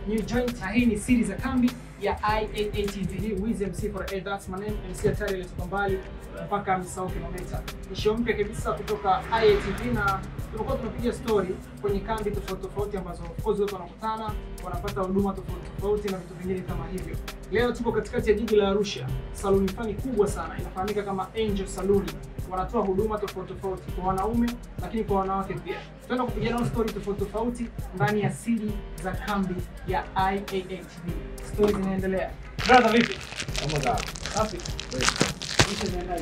new joint, na hii ni Siri za Kambi ya IAATV. Wiz MC for A, that's my name. MC hatari ilitoka mbali mpaka msao kilomita. Ni show mpya kabisa kutoka IAATV, na tulikuwa tunapiga story kwenye kambi tofauti ambazo of course watu wanakutana, wanapata huduma tofauti na vitu vingine kama hivyo. Leo tupo katikati ya jiji la Arusha. Saluni fani kubwa sana inafahamika kama Angel Saluni. Wanatoa huduma tofauti kwa wanaume lakini kwa wanawake pia. Tutaenda kupiga nao story tofauti ndani ya Siri za Kambi ya IAATV. Story zinaendelea. Brother vipi? Kama za. Safi. Kisha zinaendelea.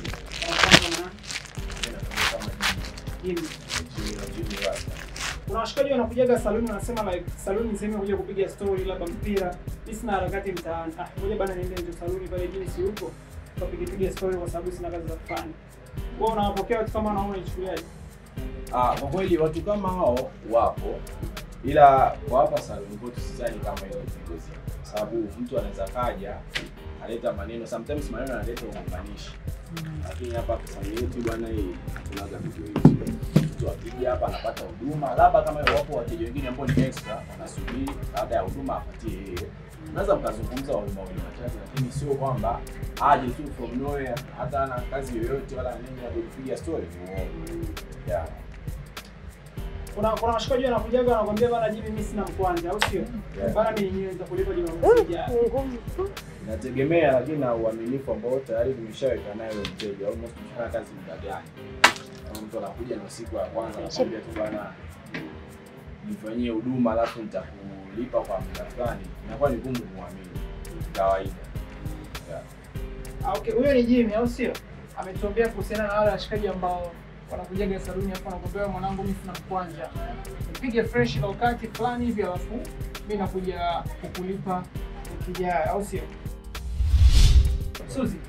Kuna washikaji wanakujaga saluni wanasema like saluni ni sehemu kuja kupiga story labda mpira. Mimi sina harakati mtaani. Ngoja bana niende nje saluni pale jini si huko. Tupiga story kwa sababu sina kazi za kufanya. Wewe unawapokea watu kama unaona ichukuliaje? Kwa kweli watu kama hao wapo. Ila kwa hapa saluni kwetu sidhani kama hiyo kigozi. Sababu mtu anaweza kaja aleta maneno, sometimes maneno analeta uunganishi. Lakini hapa saluni yetu bwana hii tunaanza vitu hivi. Mtu akija hapa anapata huduma, labda kama wapo wateja wengine ambao ni extra wanasubiri baada ya huduma apatie yeye. Unaweza mkazungumza huduma matatu, lakini sio kwamba aje tu from nowhere hata ana kazi yoyote wala nini ya kupiga story. Yeah. Kuna washikaji wanakujaga wanakuambia bana jibi mimi sina mkwanja au sio? Bana mimi ninywe nitakulipa jibi mmoja. Inategemea, lakini na uaminifu ambao tayari tumeshaweka nayo mteja. Almost tunafanya kazi muda gani? Kama mtu anakuja na siku ya kwanza anakuambia tu bana nifanyie huduma alafu nitakulipa kwa muda fulani, inakuwa ni gumu kumwamini kawaida. Okay, huyo ni Jimmy au sio? Ametuambia kuhusiana na wale washikaji ambao wanakujaga saluni hapo wanakuambia mwanangu mimi sina mkwanja. Nipige fresh na wakati fulani hivi alafu mimi nakuja kukulipa ukija au sio? Suzi.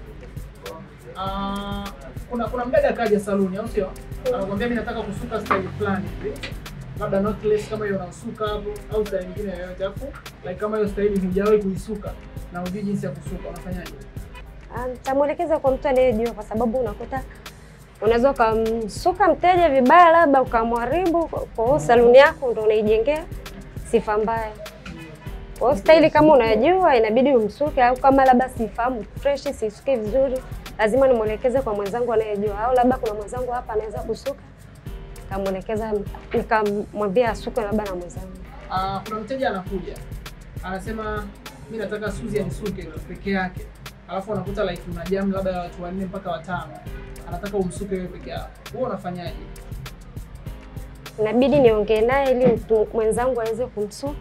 Kuna mdada kaja saluni au sio? Anakuambia mimi nataka kusuka style fulani hivi. Labda knotless kama hiyo unasuka hapo au style nyingine yoyote hapo. Like kama hiyo style hujawahi kuisuka na hujui jinsi ya kusuka, unafanyaje? Nitamuelekeza kwa mtu anayejua, kwa sababu unakuta unaweza kumsuka mteja vibaya labda ukamharibu, kwa saluni yako ndio unaijengea sifa mbaya. Kwa style kama unajua inabidi umsuke, au kama labda sifahamu fresh sisuke vizuri, lazima nimuelekeze kwa mwenzangu anayejua, au labda kuna mwenzangu hapa anaweza kusuka, nikamuelekeza nikamwambia asuke labda na mwenzangu. Kuna mteja anakuja anasema mimi nataka Suzi anisuke peke yake, alafu anakuta like una jam labda ya watu 4 mpaka 5, anataka umsuke wewe peke yako. Wewe unafanyaje? Inabidi niongee naye ili mtu mwenzangu aweze kumsuka.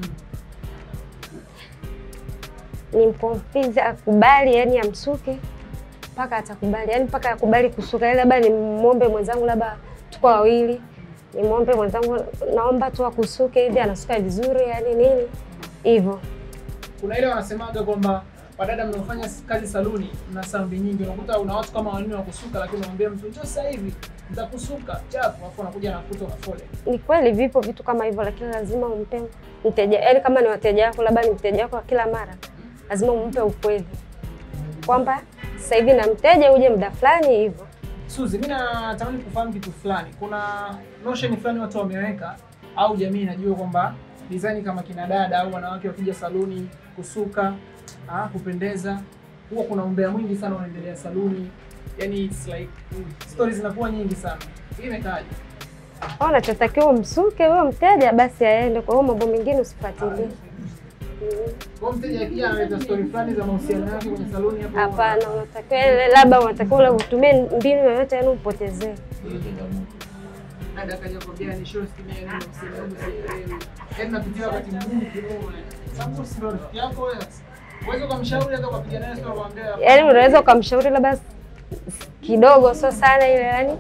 Nimconvince akubali, yani amsuke mpaka atakubali, yani mpaka akubali kusuka. Labda nimuombe mwenzangu, labda tuko wawili, nimuombe mwenzangu naomba tu akusuke hivi, anasuka vizuri yani nini hivyo. Kuna ile wanasemaga kwamba wadada mnaofanya kazi saluni mna sambi nyingi. Unakuta una watu kama 4 wa kusuka, lakini unamwambia mtu njoo sasa hivi nitakusuka chafu, afu anakuja na kuto na fole. Ni kweli vipo vitu kama hivyo, lakini lazima umpe mteja, yani kama ni wateja wako, labda ni mteja wako kila mara, lazima umpe ukweli kwamba sasa hivi na mteja uje muda fulani hivyo. Suzi, mimi natamani kufahamu kitu fulani. Kuna notion fulani watu wameweka au jamii inajua kwamba design kama kina dada au wanawake wakija saluni kusuka, kupendeza, huwa kuna umbea mwingi sana unaendelea saluni. Yani it's like stories zinakuwa nyingi sana. Hii imekaje? Unachotakiwa msuke wewe mteja basi aende, kwa hiyo mambo mengine usifuatilie. Kwa mteja akija analeta story fulani za mahusiano yake kwenye saluni hapo. Hapana, unatakiwa utumie mbinu yoyote yani upotezee. Dada kaja kwambia ni show stimia ni msimu huu. Yaani napitia wakati mgumu kidogo. Sababu sio rafiki yako wewe. Uweze kumshauri hata kupiga naye story kumwambia. Yaani unaweza kumshauri labda kidogo, sio sana ile yani.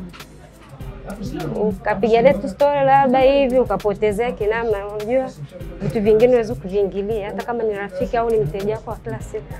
Ukapiga tu story labda hivi ukapotezea kinamna, unajua vitu vingine unaweza kuviingilia hata kama ni rafiki au ni mteja wako wa kila siku.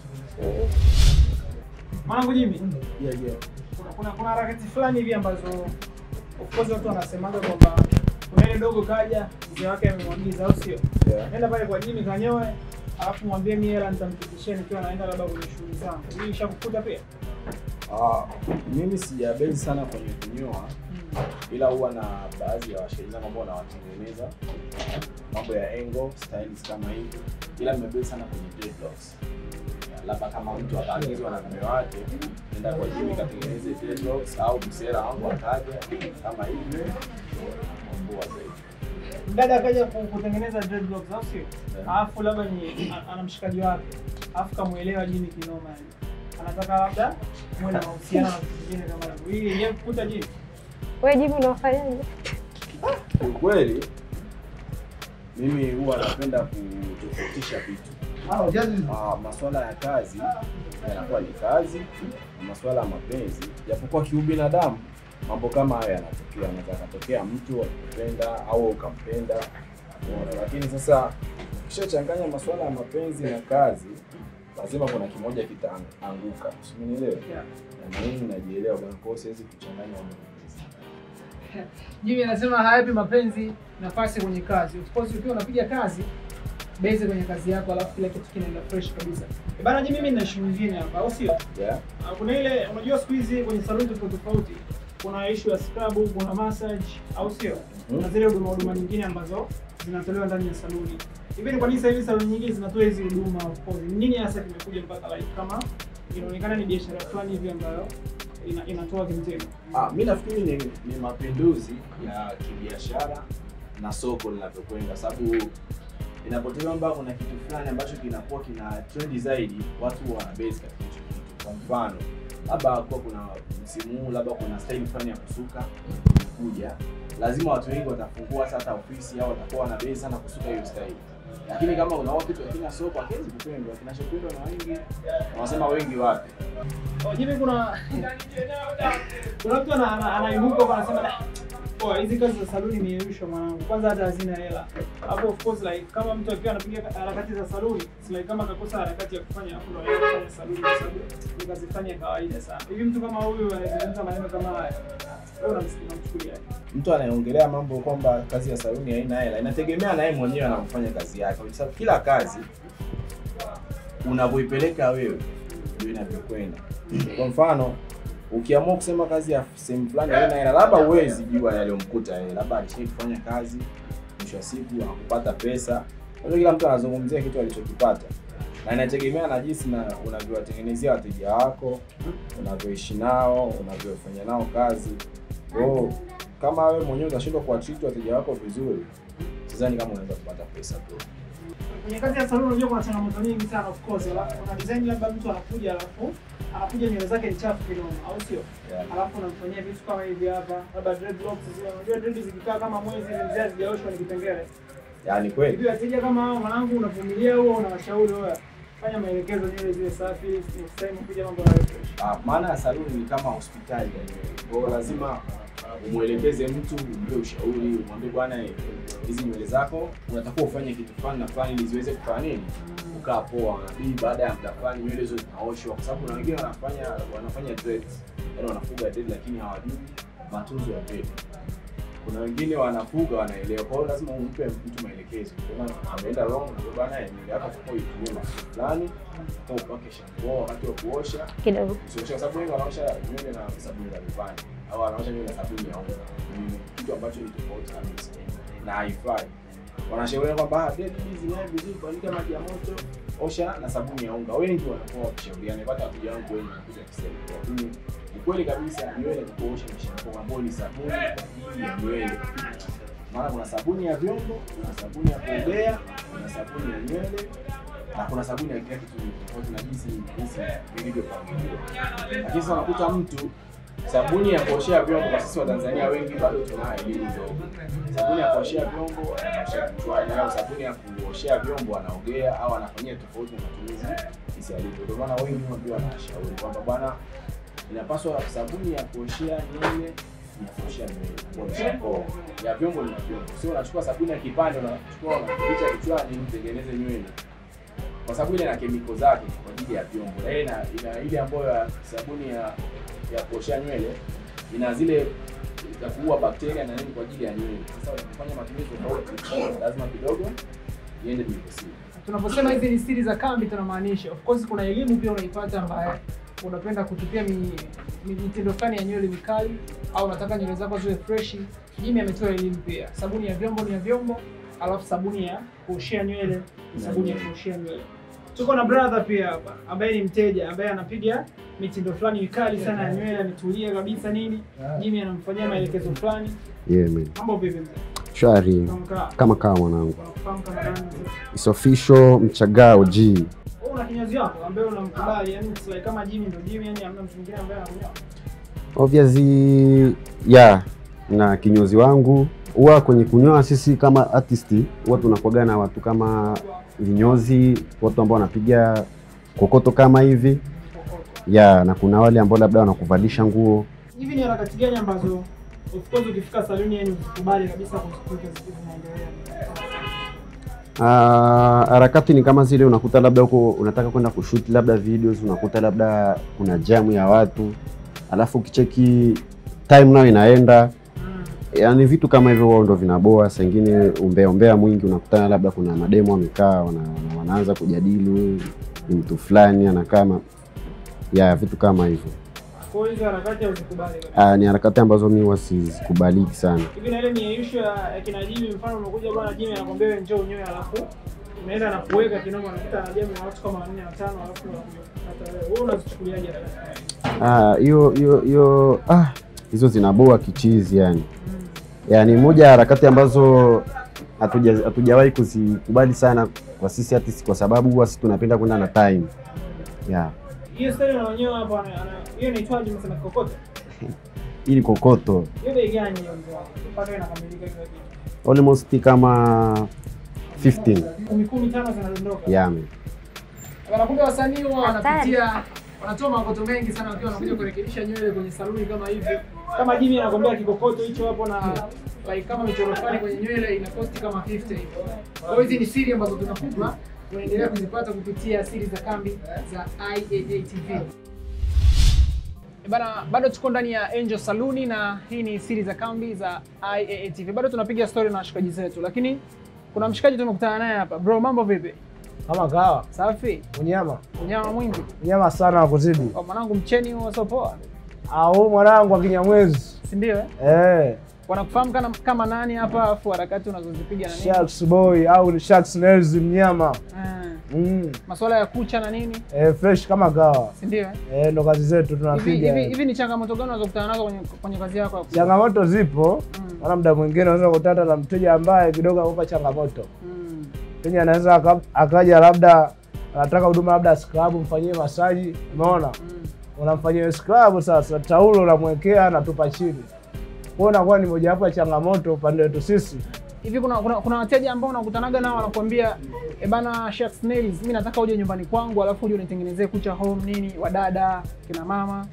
Mwanangu Jimmy. Yeah. Kuna harakati fulani hivi ambazo of course watu wanasemaga kwamba kuna ile dogo kaja mzee wake amemwagiza au sio? Nenda pale kwa Jimmy kanyoe, alafu mwambie mimi hela nitamfikishia nikiwa naenda labda kwenye shughuli zangu. Hii ishakukuta pia? Mimi sijabezi sana kwenye kunyoa, ila huwa na baadhi ya washauri ambao wanawatengeneza mambo ya angle styles kama hivi, ila nimebezi sana kwenye dreadlocks. Labda kama mtu ataagizwa na mume wake nenda kwa Jimmy katengeneze dreadlocks au msela wangu akaja kama hivi mambo zaidi. Dada akaja kutengeneza dreadlocks au sio? Alafu labda ni ana mshikaji wake. Alafu kamuelewa Jimmy kinoma yani. Anataka labda muwe na mahusiano na wengine kama hivyo. Hii yeye kukuta Jimmy. Wewe Jimmy unafanyaje? Kweli mimi huwa napenda kutofautisha vitu. Masuala ya kazi yanakuwa ni kazi, masuala ya mapenzi japokuwa kiubinadamu mambo kama haya yanatokea. Anaweza katokea mtu akupenda au ukampenda, lakini sasa ukishachanganya masuala ya mapenzi na kazi lazima kuna kimoja kitaanguka. Usinielewe? Na mimi najielewa bwana, kwa siwezi kuchanganya mambo. Jimmy anasema hayapi mapenzi nafasi kwenye kazi. Of course ukiwa unapiga kazi base kwenye kazi yako alafu kila kitu kinaenda fresh kabisa. Bana Jimmy, mimi nina issue nyingine hapa, au sio? Yeah. Kuna ile unajua siku hizi kwenye salon tofauti kuna issue ya scrub, kuna massage, au sio? Na zile huduma nyingine ambazo zinatolewa ndani ya saloni. Hivi ni kwa nini sasa hivi saloni nyingine zinatoa hizi huduma of course? Nini hasa kimekuja mpaka like kama inaonekana ni biashara fulani hivi ambayo inatoa kimtego? Mimi nafikiri ni mapinduzi ya kibiashara na soko linavyokwenda, sababu inapotolewa kwamba kuna kitu fulani ambacho kinakuwa kina trend zaidi, watu wana base katika hicho kitu. Kwa mfano, labda kuna msimu, labda kuna style fulani ya kusuka kuja, lazima watu wengi watafungua hata ofisi au watakuwa na base sana kusuka hiyo style. Lakini kama unaona kitu kina soko hakiwezi kupendwa, kinachopendwa na wengi. Wanasema wengi wapi? Jimmy, kuna mtu anaibuka kwa anasema hizi kazi za saluni ni rushwa mwanangu. Kwanza hata hazina hela. Hapo of course like kama mtu akiwa anapiga harakati za saluni, si like kama akakosa harakati ya kufanya afu ndio anafanya saluni kwa sababu ni kazi fanya kawaida sana. Hivi mtu kama huyu anazungumza maneno kama haya, wewe unamchukulia? Mtu anayeongelea mambo kwamba kazi ya saluni haina hela, inategemea na yeye mwenyewe anafanya kazi yake. Kwa sababu kila kazi unavyoipeleka wewe ndio inavyokwenda. Kwa mfano, ukiamua kusema kazi ya sehemu fulani haina hela, labda uwezi jua yaliyomkuta yeye, labda alishaki kufanya kazi mwisho wa siku akupata pesa. Kwa hiyo kila mtu anazungumzia kitu alichokipata. Na inategemea na jinsi na unavyowatengenezea wateja wako, unavyoishi nao, unavyofanya nao kazi. Kwa kama wewe mwenyewe utashindwa kuwatreat wateja wako vizuri, sidhani kama unaweza kupata pesa tu. Kwenye kazi ya saluni unajua kuna changamoto nyingi sana of course. Alafu kuna design labda mtu anakuja nywele zake ni chafu kidogo, au sio? Alafu unamfanyia vitu kama hivi hapa, labda dreadlocks zile. Unajua dread zikikaa kama mwezi mzee hazijaoshwa ni kipengele. Yaani kweli. Hivi wateja kama hao mwanangu unavumilia huo, unawashauri wewe fanya maelekezo nywele zile safi, next time kuja mambo ya fresh. Maana ya saluni ni kama hospitali ya nywele. Kwa hiyo lazima umuelekeze mtu, umpe ushauri, umwambie bwana hizi nywele zako unatakiwa ufanye kitu fulani na fulani ili ziweze kufanya nini? Kukaa poa. Na baada ya muda fulani nywele hizo zinaoshwa, kwa sababu kuna wengine wanafanya dreads. Yaani wanafuga dread lakini hawajui matunzo ya dread. Kuna wengine wanafuga wanaelewa. Kwa hiyo lazima umpe mtu maelekezo. Kama ameenda wrong na bwana nywele yako kwa itumie mafuta fulani, au upake shampoo wakati wa kuosha Kidogo. Sio kwa sababu wengi wanaosha nywele na sabuni za nyumbani au wanaosha nywele na sabuni ya unga. Ni kitu ambacho ni tofauti kabisa na haifai. Wanashauri kwamba dread hizi ni vizuri kuandika maji ya moto, osha na sabuni ya unga. Wengi wanakuwa wakishauriana, hata wateja wangu wengi wanakuja kusema. Lakini ukweli kabisa nywele kuosha na shampoo ambayo ni sabuni ya nywele. Maana kuna sabuni ya vyombo, kuna sabuni ya kuogea, kuna sabuni ya nywele na kuna sabuni ya kila kitu tofauti na jinsi vilivyopangiliwa. Lakini sasa unakuta mtu sabuni ya kuoshea vyombo, kwa sisi wa Tanzania wengi bado tuna elimu ndogo. Sabuni ya kuoshea vyombo anaosha kichwani, au sabuni ya kuoshea vyombo anaogea au anafanyia tofauti na matumizi jinsi alivyo. Ndio maana wengi ndio wanashauri kwamba bwana inapaswa sabuni ya kuoshea nywele ya kuoshea nywele, kwa shampoo ya vyombo ni vyombo. Sio unachukua sabuni ya kipande unachukua unapicha kichwani utengeneze nywele. Kwa sababu ile ina kemiko zake kwa ajili ya vyombo. Na ina ile ambayo sabuni ya kuoshea nywele ina zile za kuua bakteria na nini kwa ajili ya nywele. Sasa unafanya matumizi tofauti, lazima kidogo iende vizuri. Tunaposema hizi ni siri za kambi tunamaanisha of course kuna elimu pia unaipata ambayo unapenda kutupia mitindo fulani ya nywele mikali au unataka nywele zako ziwe fresh, Jimmy ametoa elimu pia. Sabuni ya vyombo ni ya vyombo, alafu sabuni ya kuoshea nywele ni sabuni ya kuoshea nywele. Tuko na brother pia hapa ambaye ni mteja ambaye anapiga mitindo fulani mikali sana ya nywele, ametulia kabisa nini. Jimmy anamfanyia maelekezo fulani. Man. Mambo vipi mzee? Shwari. Kama mwanangu. Unafahamu kama nani? It's official Mchagao G. Una kinyozi wako ambaye unamkubali, yani sio kama Jimmy ndo Jimmy, yani hamna mtu mwingine ambaye anakunyoa. Obviously, na kinyozi wangu huwa kwenye kunyoa sisi kama artist huwa tunakuaga na watu kama vinyozi, watu ambao wanapiga kokoto kama hivi. Na kuna wale ambao labda wanakuvalisha nguo. Hivi ni harakati gani ambazo of course ukifika saluni yani ukubali kabisa kuzipiga zinaendelea? Harakati ni kama zile unakuta labda huko unataka kwenda kushoot labda videos, unakuta labda kuna jam ya watu, alafu ukicheki time nayo inaenda. Yani vitu kama hivyo wao ndio vinaboa. Saa nyingine umbea mwingi, unakutana labda kuna mademo wamekaa wanaanza kujadili ni mtu fulani ana kama vitu kama hivyo. Kwa hiyo harakati uzikubali? Ni harakati ambazo mimi wasikubaliki sana. Hivi na ile ni issue ya kina Jimmy, mfano unakuja bwana Jimmy anakuambia wewe njoo unyoe, alafu unaenda na kuweka kinoma, unakuta na jamu ya watu kama 4 au 5, alafu hata wewe unazichukuliaje harakati? Hizo zinaboa kichizi yani. Yani moja harakati ambazo hatujawahi kuzikubali sana kwa sisi artists, kwa sababu huwa sisi tunapenda kwenda na time. Hiyo style unaonyoa hapa hiyo inaitwaje msema kokoto? Ili kokoto. Hiyo bei gani hiyo mzee? Mpaka inakamilika kila kitu. Almost kama 15. 15 zinadondoka. Wanakuja wasanii wanapitia, wanatoa makoto mengi sana wakiwa wanakuja kurekebisha nywele kwenye saluni kama hivi. Kama Jimmy anakuambia kikokoto hicho hapo na like kama michoro fulani kwenye nywele ina cost kama 50 hivi. Kwa hizi ni siri ambazo tunakupa, unaendelea kuzipata kupitia Siri za Kambi za IAATV. Bana, bado tuko ndani ya Angel Saluni na hii ni Siri za Kambi za IAATV. Bado tunapiga story na washikaji zetu, lakini kuna mshikaji tumekutana naye hapa. Bro, mambo vipi? Kama kawa. Safi. Unyama Mwingi. Unyama sana wa kuzidi. Mwanangu mcheni huo sio poa. Mwanangu wa Kinyamwezi. Si ndio wanakufahamu kama nani hapa, afu harakati unazozipiga na nini? Sharks boy au Sharks nails mnyama. Masuala ya kucha na nini? Fresh kama kawa. Si ndio ndo kazi zetu tunapiga. Hivi ni changamoto gani unazokutana nazo kwenye kazi yako hapo? Changamoto zipo. Maana muda mwingine unaweza kukutana na mteja ambaye kidogo akupa changamoto. Mteja anaweza akaja labda anataka huduma labda scrub mfanyie masaji, umeona? Unamfanyia scrub, sasa taulo unamwekea na tupa chini. Kwa inakuwa ni moja wapo ya changamoto upande wetu sisi. Hivi kuna wateja ambao unakutanaga nao wanakuambia bana Sharks Nails, mimi nataka uje nyumbani kwangu alafu uje unitengenezee kucha home nini, wadada, kina mama?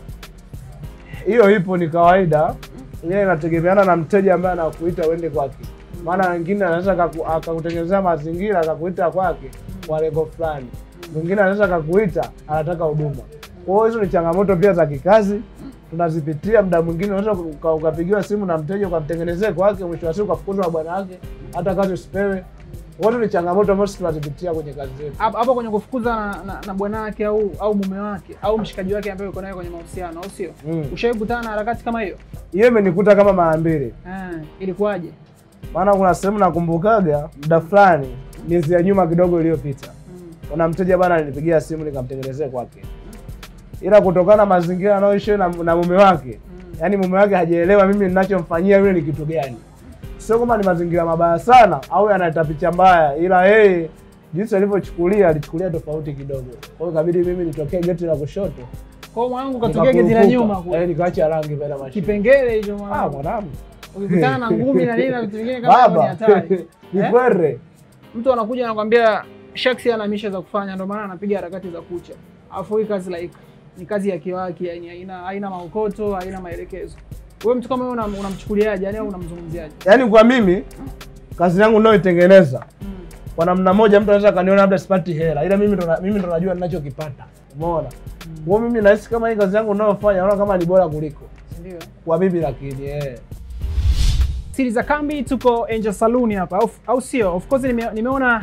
Hiyo ipo, ni kawaida. Yeye inategemeana na mteja ambaye anakuita uende kwake. Maana wengine anaweza akakutengenezea mazingira akakuita kwake kwa lengo fulani. Mwingine anaweza akakuita anataka huduma. Kwa hiyo hizo ni changamoto pia za kikazi tunazipitia. Muda mwingine unaweza ukapigiwa simu na mteja ukamtengenezea kwake, mwisho wa siku ukafukuzwa na bwana wake, hata kazi usipewe. Wote ni changamoto ambazo tunazipitia kwenye kazi zetu. Hapo kwenye kufukuza na bwana wake au mume wake au mshikaji wake ambaye uko naye kwenye mahusiano, au sio? Ushawahi kukutana na harakati kama hiyo? Hiyo imenikuta kama mara 2. Ilikuwaje? Maana kuna sehemu nakumbukaga muda fulani miezi ya nyuma kidogo iliyopita. Kuna mteja bana alinipigia simu nikamtengenezea kwake. Ila kutokana na mazingira anayoishi na mume wake, yani mume wake hajaelewa mimi ninachomfanyia yule ni kitu gani. Sio kama ni mazingira mabaya sana au analeta picha mbaya, ila yeye jinsi alichukulia tofauti kidogo. Kwa hiyo ikabidi mimi nitokee geti la kushoto. Kwa hiyo mwanangu katokea geti la nyuma kule. Nikaacha rangi pale mashine. Kipengele hicho mwanangu. Mwanangu. Ukikutana na ngumi na nini na vitu vingine kama ni hatari. Ni kwere. Mtu anakuja anakuambia Sharks ana misha za kufanya, ndio maana anapiga harakati za kucha. Alafu hii kazi ni kazi ya kiwaki, yani haina maokoto, haina maelekezo. Wewe mtu kama wewe unamchukuliaje, yani unamzungumziaje? Yaani kwa mimi kazi yangu ninayoitengeneza kwa namna moja mtu anaweza kaniona labda sipati hela, ila mimi ndo najua ninachokipata. Umeona? Kwa mimi nahisi kama hii kazi yangu ninayofanya naona kama ni bora kuliko. Ndio. Kwa mimi lakini Siri za Kambi, tuko Angel Saluni hapa au sio? Of course nimeona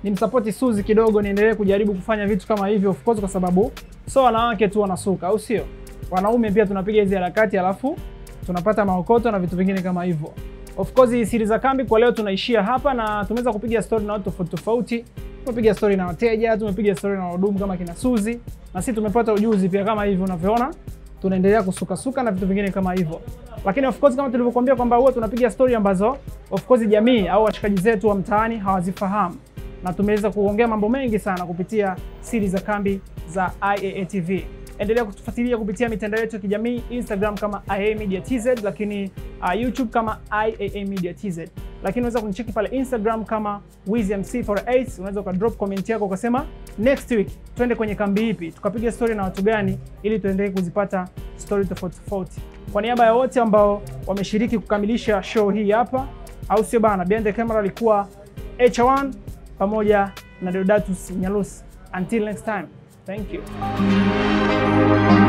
nimsupport Suzi kidogo, niendelee kujaribu kufanya vitu kama hivyo, of course, kwa sababu so wanawake tu wanasuka, au sio? Wanaume pia tunapiga hizi harakati alafu tunapata maokoto na vitu vingine kama hivyo. Of course, Siri za Kambi kwa leo tunaishia hapa, na tumeweza kupiga story na watu tofauti. Tumepiga story na wateja, tumepiga story na wahudumu kama kina Suzi, na sisi tumepata ujuzi pia kama hivyo unavyoona. Tunaendelea kusuka na vitu vingine kama hivyo. Lakini of course, kama tulivyokuambia kwamba huwa tunapiga story ambazo of course jamii au washikaji zetu wa mtaani hawazifahamu, na tumeweza kuongea mambo mengi sana kupitia Siri za Kambi za IAA TV. Endelea kutufuatilia kupitia mitandao yetu ya kijamii, Instagram kama IAA Media TZ, lakini YouTube kama IAA Media TZ. Lakini unaweza kunicheki pale Instagram kama WizMC48. Unaweza ukadrop comment yako ukasema next week twende kwenye kambi ipi, tukapiga story na watu gani, ili tuendelee kuzipata story tofauti. Kwa niaba ya wote ambao wameshiriki kukamilisha show hii hapa, au sio bana, behind the camera alikuwa H1 pamoja na Deodatus Nyalusi. Until next time, thank you.